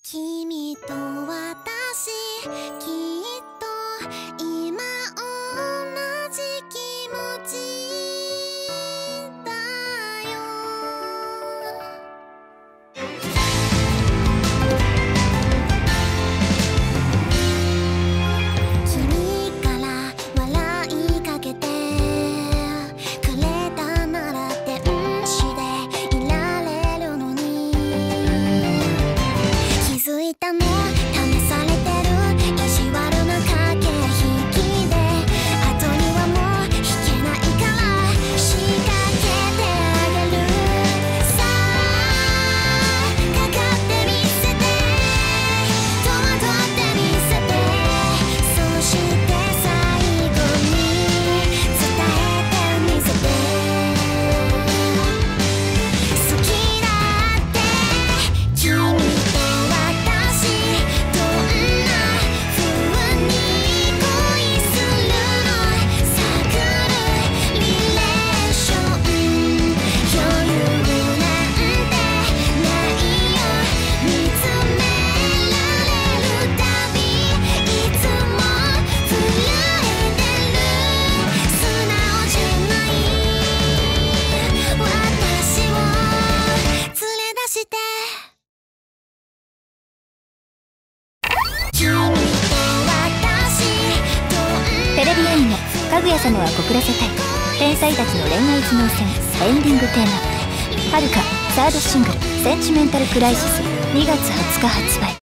君と私きっと今同じ気持ちだよ。君から笑いかけてくれたなら天使でいられるのに、気づいたの試されてる意地悪な駆け引きで、後にはもう引けないから仕掛けてあげる。さあかかってみせて、戸惑ってみせて、そして最後に伝えてみせて、好きだって君と私どんな風に恋するの、探るリレーション、余裕なんてないよ。見つめられるたびいつも震えてる。素直じゃない私を連れ出して、君と私どんなテレビアニメ「かぐや様は告らせたい」天才たちの恋愛頭脳戦エンディングテーマ「はるか」サードシングル「センチメンタル・クライシス」2月20日発売。